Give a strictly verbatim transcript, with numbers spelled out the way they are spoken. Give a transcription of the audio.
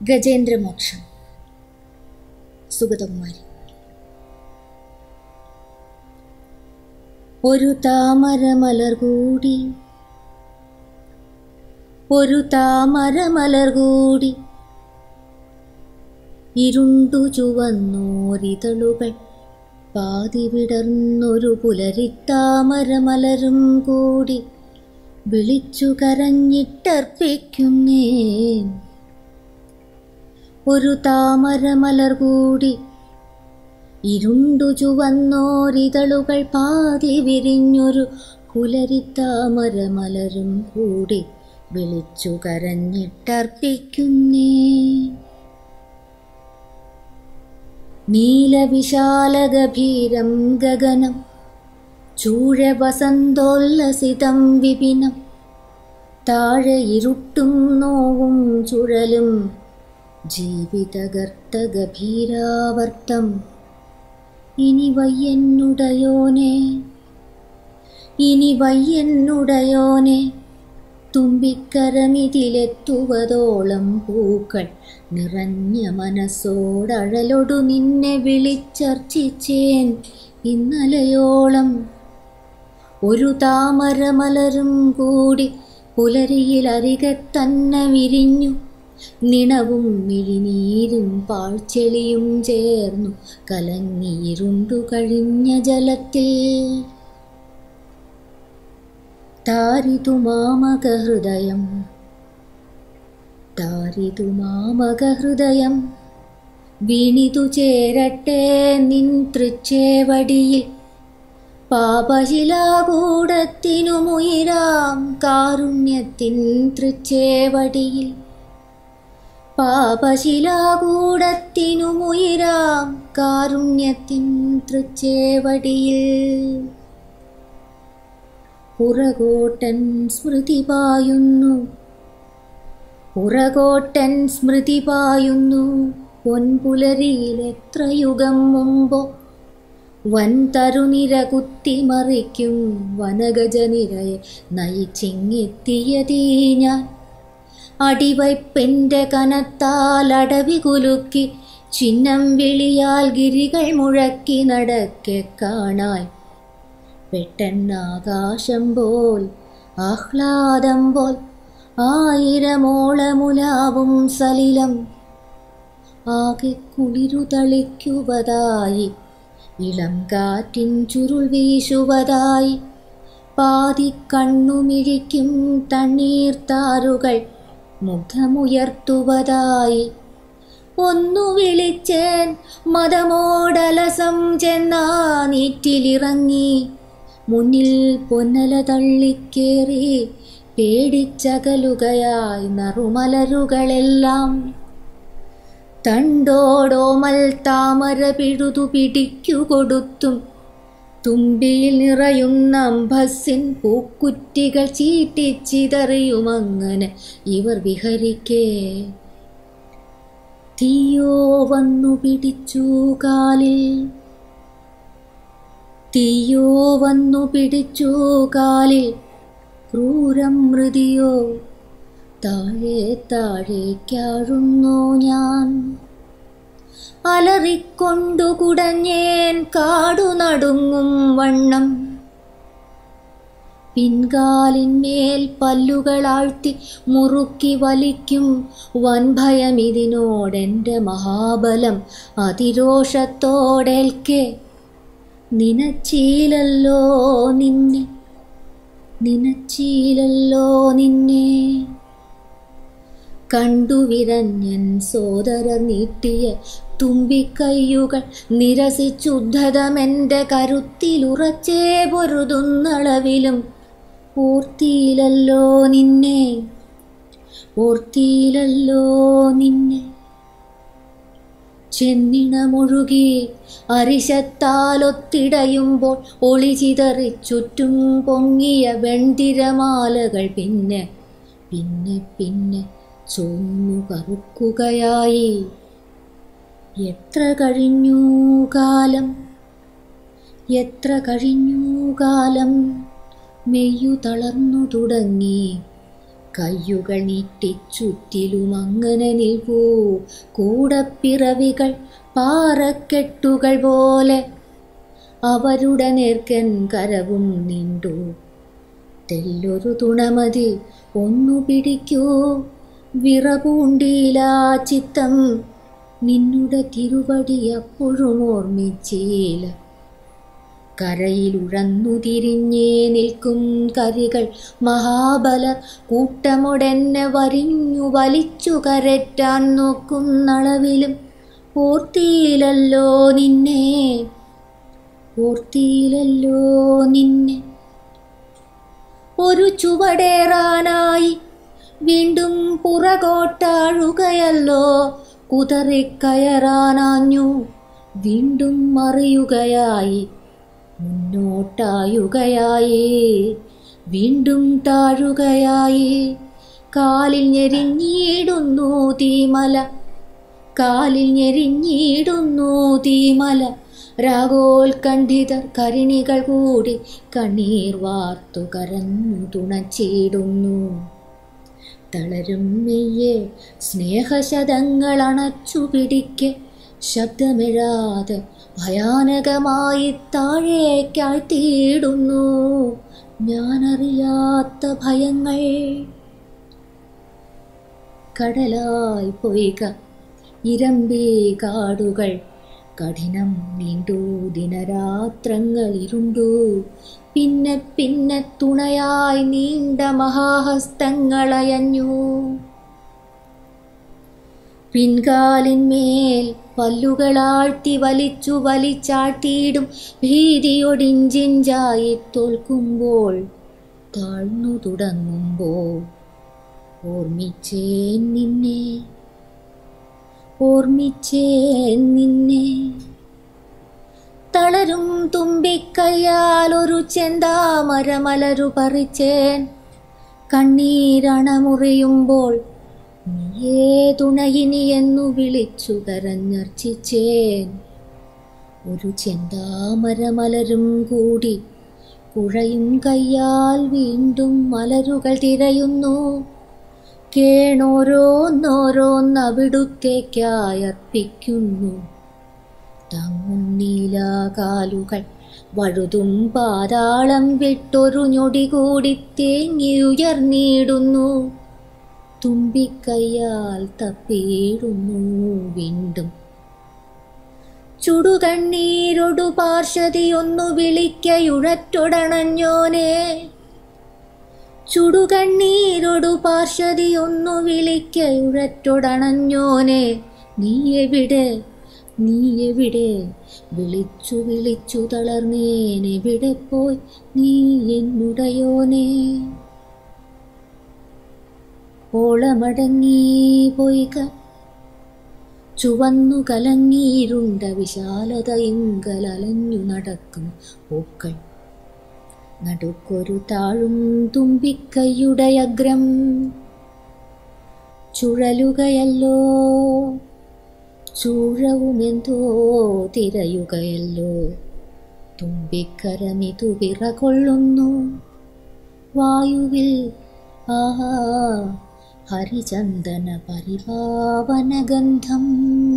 ഗജേന്ദ്രമോക്ഷം. സുഗതകുമാരി. ഒരു താമരമലർ കൂടി ഒരു താമരമലർ കൂടി ഇരുണ്ടു ചുവന്നോരിതളുകൾ പാതി വിടർന്നൊരു പുലരിത്താമരമലരും കൂടി വിളിച്ചു കരഞ്ഞിട്ടർപ്പിക്കുന്നേൻ. ഒരു താമരമലർ കൂടി ഇരുണ്ടു ചുവന്നോരിതളുകൾ പാതി വിരിഞ്ഞൊരു പുലരിത്താമരമലരും കൂടി വിളിച്ചു കരഞ്ഞിട്ടർപ്പിക്കുന്നേൻ. നീലവിശാലഗഭീരം ഗഗനം ചൂഴവസന്തോല്ലസിതം വിപിനം താഴെ ഇരുട്ടും നോവും ചുഴലും ജീവിതഗർത്തഗഭീരാവർത്തം. ഇനി വയ്യെന്നുടയോനെ ഇനി വയ്യെന്നുടയോനെ തുമ്പിക്കരമിതിലെത്തുവതോളം പൂക്കൾ നിറഞ്ഞ മനസ്സോടഴലൊടു നിന്നെ വിളിച്ചർച്ചിച്ചേൻ ഇന്നലയോളം. ഒരു താമരമലരും കൂടി പുലരിയിൽ അരികത്തന്നെ വിരിഞ്ഞു. നിണവും മിഴിനീരും പാഴ്ചെളിയും ചേർന്നു കലങ്ങിയിരുണ്ടു കഴിഞ്ഞ ജലത്തിൽ. താരിതു മാമകഹൃദയം താരിതു മാമകഹൃദയം വീണിതു ചേരട്ടെ നിൻ തൃച്ചേവടിയിൽ. പാപശിലാകൂടത്തിനുമുയിരാം കാരുണ്യത്തിൻ തൃച്ചേവടിയിൽ. പാപശിലാകൂടത്തിനുമുയിരാം കാരുണ്യത്തിൻ തൃച്ചേവടിയിൽ. പുറകോട്ടൻ സ്മൃതി പായുന്നു പുറകോട്ടൻ സ്മൃതി പായുന്നു പൊൻപുലരിയിൽ എത്ര യുഗം മുമ്പോ. വൻ തരുനിര കുത്തിമറിക്കും വനഗജനിരയെ നയിച്ചിങ്ങെത്തിയതീ ഞാൻ. അടിവയ്പ്പെൻ്റെ കനത്താൽ അടവി കുലുക്കി ചിഹ്നം വിളിയാൽ ഗിരികൾ മുഴക്കി നടക്കെ കാണാൻ. പെട്ടെന്നാകാശം പോൽ ആഹ്ലാദം പോൽ ആയിരമോളമുലാവും സലിലം ആകെ കുളിരു തളിക്കുവതായി. ഇളം കാറ്റിൻ ചുരുൾ വീശുവതായി. പാതി കണ്ണുമിഴിക്കും തണ്ണീർത്താറുകൾ മുഖമുയർത്തുവതായി. ഒന്നു വിളിച്ചേൻ മതമോടലസം ചെന്നാ നീറ്റിലിറങ്ങി. മുന്നിൽ പൊന്നല തള്ളിക്കേറി പേടിച്ചകലുകയായി നറുമലരുകളെല്ലാം. തണ്ടോടോമൽ താമര പിഴുതു പിടിക്കുകൊടുത്തും തുമ്പിയിൽ നിറയുന്ന അംഭസിൻ പൂക്കുറ്റികൾ ചീട്ടിച്ചിതറിയുമങ്ങനെ ഇവർ വിഹരിക്കേ. തീയോ വന്നു പിടിച്ചു കാലിൽ തീയോ വന്നു പിടിച്ചു കാലിൽ ക്രൂരം മൃതിയോ താഴെ താഴേക്കാഴുന്നു ഞാൻ. അലറിക്കൊണ്ടു കുടഞ്ഞേൻ കാടു നടുങ്ങും വണ്ണം. പിൻകാലിന്മേൽ പല്ലുകളാഴ്ത്തി മുറുക്കി വലിക്കും വൻഭയമിതിനോടെൻ്റെ മഹാബലം അതിരോഷത്തോടേൽക്കെ. നിനച്ചീലല്ലോ നിന്നെ നിനച്ചീലല്ലോ നിന്നെ കണ്ടുവിരഞ്ഞൻ സോദരർ നീട്ടിയ തുമ്പിക്കയ്യുകൾ നിരസിച്ചുദ്ധതമെൻ്റെ കരുത്തിലുറച്ചേ പൊരുതുന്നളവിലും ഓർത്തിയിലല്ലോ നിന്നെ ഓർത്തിയിലല്ലോ നിന്നെ. ചെന്നിണമൊഴുകി അരിശത്താലൊത്തിടയുമ്പോൾ ഒളിചിതറി ചുറ്റും പൊങ്ങിയ വെൺതിരമാലകൾ പിന്നെ പിന്നെ പിന്നെ ചൊന്നു കറുക്കുകയായി. എത്ര കഴിഞ്ഞു കാലം എത്ര കഴിഞ്ഞു കാലം മെയ്യു തളർന്നു തുടങ്ങി കയ്യുകൾ നീട്ടിച്ചുറ്റിലും അങ്ങനെ നിൽവൂ കൂടപ്പിറവികൾ പാറക്കെട്ടുകൾ പോലെ. അവരുടെ നേർക്കൻ കരവും നീണ്ടു. തെല്ലൊരു തുണമതി ഒന്നു പിടിക്കൂ. വിറപൂണ്ടിയിലാ ചിത്തം നിന്നുടെ തിരുവടി അപ്പോഴും ഓർമ്മിച്ചില്ല. കരയിലുഴന്നു തിരിഞ്ഞേ നിൽക്കും കരികൾ മഹാബല കൂട്ടമൊടെന്നെ വരിഞ്ഞു വലിച്ചു കരറ്റാൻ നോക്കുന്നളവിലും ഓർത്തിയിലല്ലോ നിന്നെ, ഓർത്തിയിലല്ലോ നിന്നെ. ഒരു ചുവടേറാനായി വീണ്ടും പുറകോട്ടാഴുകയല്ലോ. കുതറിക്കയറാനാഞ്ഞു വീണ്ടും മറിയുകയായി. മുന്നോട്ടായുകയായി വീണ്ടും താഴുകയായി. കാലിൽ ഞെരിഞ്ഞിടുന്നു തീമല, കാലിൽ ഞെരിഞ്ഞിടുന്നു തീമല. രാഗോത്കണ്ഠിതർ കരിണികൾ കൂടി കണ്ണീർ വാർത്തു കരഞ്ഞു തുണച്ചിടുന്നു. തളരും മെയ്യെ സ്നേഹശതങ്ങൾ അണച്ചു പിടിക്കെ ശബ്ദമിഴാതെ ഭയാനകമായി താഴേക്കാഴ്ത്തിയിടുന്നു ഞാനറിയാത്ത ഭയങ്ങൾ. കടലായി പൊയ്ക ഇരമ്പി കാടുകൾ കഠിനം നീണ്ടു. ദിനരാത്രങ്ങൾ ഇരുണ്ടു. പിന്നെ പിന്നെ തുണയായി നീണ്ട മഹാഹസ്തങ്ങളയഞ്ഞു. പിൻകാലിന്മേൽ പല്ലുകളാഴ്ത്തി വലിച്ചു വലിച്ചാട്ടിയിടും ഭീതിയൊടിഞ്ചിഞ്ചായി തോൽക്കുമ്പോൾ താഴ്ന്നു തുടങ്ങുമ്പോൾ ഓർമ്മിച്ചേൻ നിന്നെ, ഓർമ്മിച്ചേൻ നിന്നെ. തളരും തുമ്പിക്കയ്യാൽ ഒരു ചെന്താമരമലരു പറിച്ചേൻ. കണ്ണീരണമുറിയുമ്പോൾ നീയേ തുണയിനി എന്നു വിളിച്ചു കരഞ്ഞർച്ചിച്ചേൻ. ഒരു ചെന്താമരമലരും കൂടി കുഴയും കയ്യാൽ വീണ്ടും മലരുകൾ തിരയുന്നു. കേണോരോന്നോരോന്നവിടുത്തേക്കായർപ്പിക്കുന്നു. തങ്ങുന്നീലാ കാലുകൾ വഴുതും പാതാളം വിട്ടൊരു ഞൊടി കൂടി തേങ്ങിയുയർന്നിടുന്നു. തുമ്പിക്കയ്യാൽ തപ്പിയിടുന്നു വീണ്ടും. ചുടുകണ്ണീരൊടു പാർശ്വതിയൊന്നു വിളിക്കയുഴറ്റൊടണഞ്ഞോനെ, ചുടുകണ്ണീരൊടു പാർശ്വതിയൊന്നു വിളിക്കയുഴറ്റൊടണഞ്ഞോനെ. നീ എവിടെ, നീ എവിടെ? വിളിച്ചു വിളിച്ചു തളർന്നേനെവിടെ പോയി നീ എന്നുടയോനെ. ഓളമടങ്ങി പൊയ്ക ചുവന്നു കലങ്ങിയിരുണ്ട വിശാലതയിങ്കലലഞ്ഞു നടക്കും പൂക്കൾ. നടുക്കൊരു താഴും തുമ്പിക്കൈയുടെ അഗ്രം ചുഴലുകയല്ലോ. ചൂഴവുമെന്തോ തിരയുകയല്ലോ. തുമ്പിക്കരമിതു വിറകൊള്ളുന്നു വായുവിൽ. ആഹാ ഹരിചന്ദന പരിപാവനഗന്ധം.